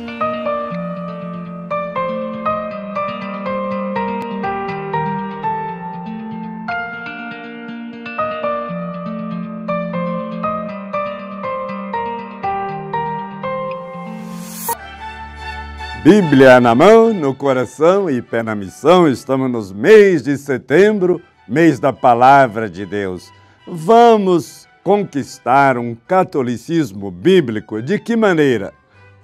Bíblia na mão, no coração e pé na missão. Estamos no mês de setembro, mês da Palavra de Deus. Vamos conquistar um catolicismo bíblico. De que maneira?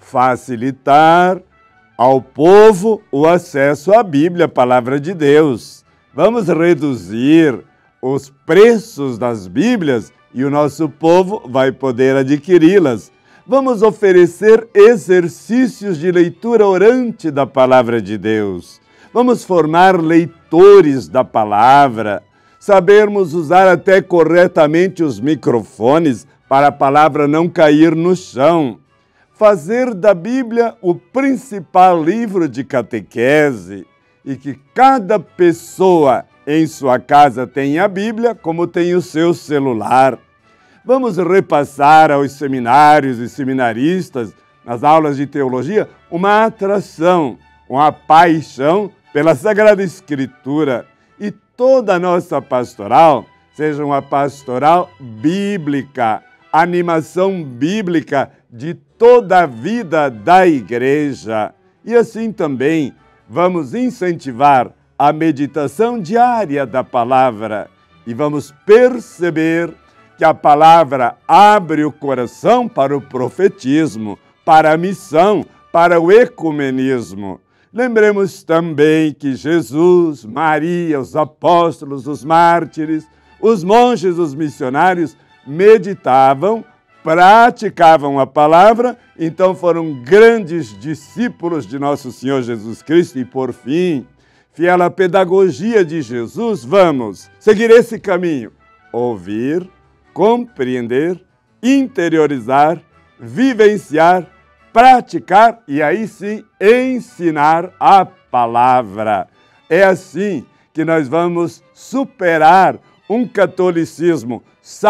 Facilitar ao povo o acesso à Bíblia, a Palavra de Deus. Vamos reduzir os preços das Bíblias e o nosso povo vai poder adquiri-las. Vamos oferecer exercícios de leitura orante da Palavra de Deus. Vamos formar leitores da Palavra, sabermos usar até corretamente os microfones para a Palavra não cair no chão. Fazer da Bíblia o principal livro de catequese e que cada pessoa em sua casa tenha a Bíblia como tem o seu celular. Vamos repassar aos seminários e seminaristas, nas aulas de teologia, uma atração, uma paixão pela Sagrada Escritura. E toda a nossa pastoral seja uma pastoral bíblica, animação bíblica de toda a vida da igreja. E assim também vamos incentivar a meditação diária da palavra e vamos perceber que a palavra abre o coração para o profetismo, para a missão, para o ecumenismo. Lembremos também que Jesus, Maria, os apóstolos, os mártires, os monges, os missionários meditavam, praticavam a palavra, então foram grandes discípulos de nosso Senhor Jesus Cristo. E por fim, fiel à pedagogia de Jesus, vamos seguir esse caminho: ouvir, compreender, interiorizar, vivenciar, praticar e aí sim ensinar a palavra. É assim que nós vamos superar um catolicismo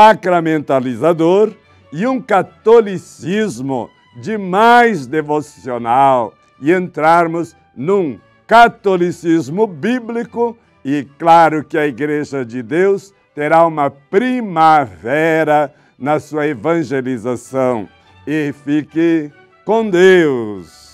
sacramentalizador e um catolicismo de mais devocional e entrarmos num catolicismo bíblico. E claro que a Igreja de Deus terá uma primavera na sua evangelização. E fique com Deus!